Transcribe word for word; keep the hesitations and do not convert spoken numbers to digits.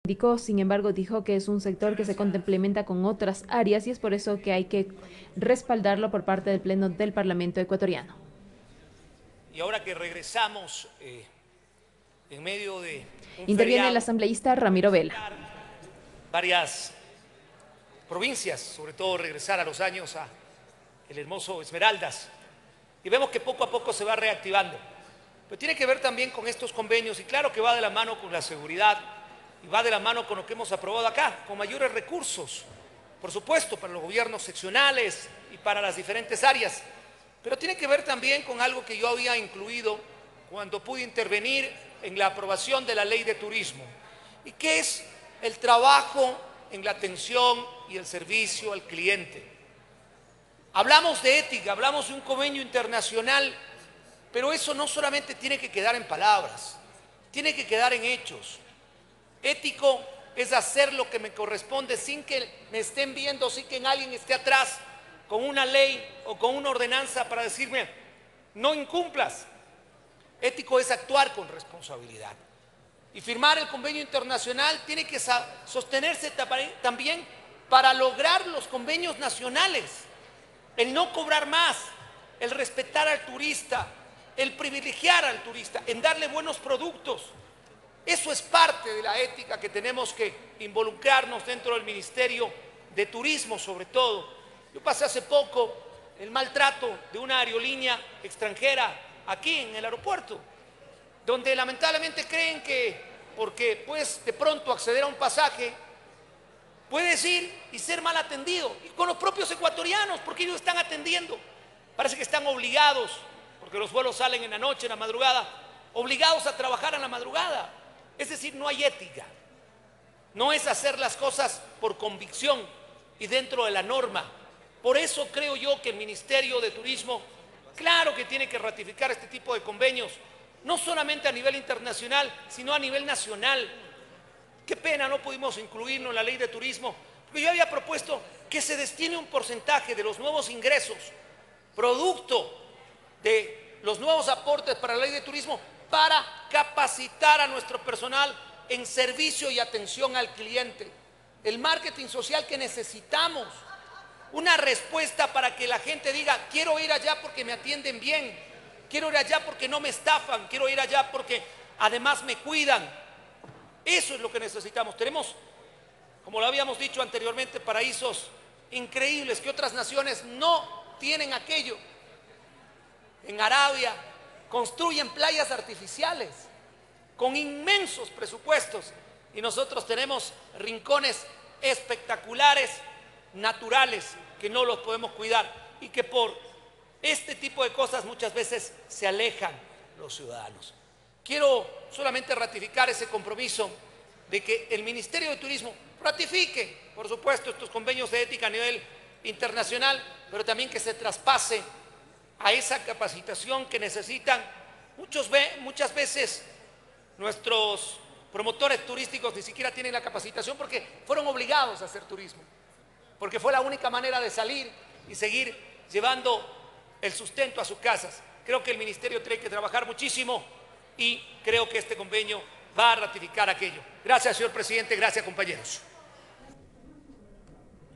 Indicó, sin embargo, dijo que es un sector que se complementa con otras áreas y es por eso que hay que respaldarlo por parte del Pleno del Parlamento ecuatoriano. Y ahora que regresamos eh, en medio de un Interviene el feriado, asambleísta Ramiro Vela. varias provincias, sobre todo regresar a los años a el hermoso Esmeraldas, y vemos que poco a poco se va reactivando. Pero tiene que ver también con estos convenios, y claro que va de la mano con la seguridad, y va de la mano con lo que hemos aprobado acá, con mayores recursos, por supuesto, para los gobiernos seccionales y para las diferentes áreas. Pero tiene que ver también con algo que yo había incluido cuando pude intervenir en la aprobación de la ley de turismo, y que es el trabajo en la atención y el servicio al cliente. Hablamos de ética, hablamos de un convenio internacional, pero eso no solamente tiene que quedar en palabras, tiene que quedar en hechos. Ético es hacer lo que me corresponde sin que me estén viendo, sin que alguien esté atrás con una ley o con una ordenanza para decirme, no incumplas. Ético es actuar con responsabilidad. Y firmar el convenio internacional tiene que sostenerse también para lograr los convenios nacionales. El no cobrar más, el respetar al turista, el privilegiar al turista, en darle buenos productos. Eso es parte de la ética que tenemos que involucrarnos dentro del Ministerio de Turismo, sobre todo. Yo pasé hace poco el maltrato de una aerolínea extranjera aquí en el aeropuerto, donde lamentablemente creen que porque puedes de pronto acceder a un pasaje, puedes ir y ser mal atendido, y con los propios ecuatorianos, porque ellos están atendiendo. Parece que están obligados, porque los vuelos salen en la noche, en la madrugada, obligados a trabajar en la madrugada. Es decir, no hay ética. No es hacer las cosas por convicción y dentro de la norma. Por eso creo yo que el Ministerio de Turismo, claro que tiene que ratificar este tipo de convenios, no solamente a nivel internacional, sino a nivel nacional. Qué pena no pudimos incluirlo en la ley de turismo, porque yo había propuesto que se destine un porcentaje de los nuevos ingresos, producto de los nuevos aportes para la ley de turismo, para capacitar a nuestro personal en servicio y atención al cliente. El marketing social que necesitamos, una respuesta para que la gente diga, quiero ir allá porque me atienden bien, quiero ir allá porque no me estafan, quiero ir allá porque además me cuidan. Eso es lo que necesitamos. Tenemos, como lo habíamos dicho anteriormente, paraísos increíbles que otras naciones no tienen aquello. En Arabia construyen playas artificiales con inmensos presupuestos y nosotros tenemos rincones espectaculares, naturales, que no los podemos cuidar y que por este tipo de cosas muchas veces se alejan los ciudadanos. Quiero solamente ratificar ese compromiso de que el Ministerio de Turismo ratifique, por supuesto, estos convenios de ética a nivel internacional, pero también que se traspase a esa capacitación que necesitan muchos, muchas veces nuestros promotores turísticos ni siquiera tienen la capacitación porque fueron obligados a hacer turismo, porque fue la única manera de salir y seguir llevando el sustento a sus casas. Creo que el Ministerio tiene que trabajar muchísimo y creo que este convenio va a ratificar aquello. Gracias, señor presidente. Gracias, compañeros.